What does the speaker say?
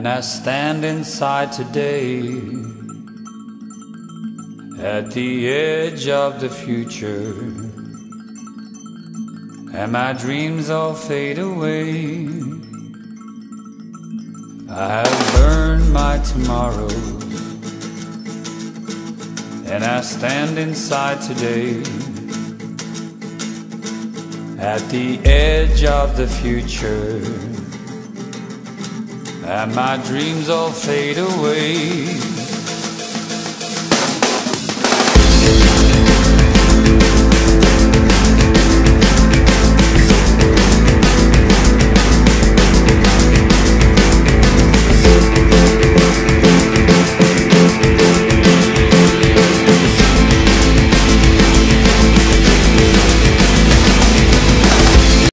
I stand inside today, at the edge of the future, and my dreams all fade away. I have burned my tomorrows, and I stand inside today, at the edge of the future, and my dreams all fade away.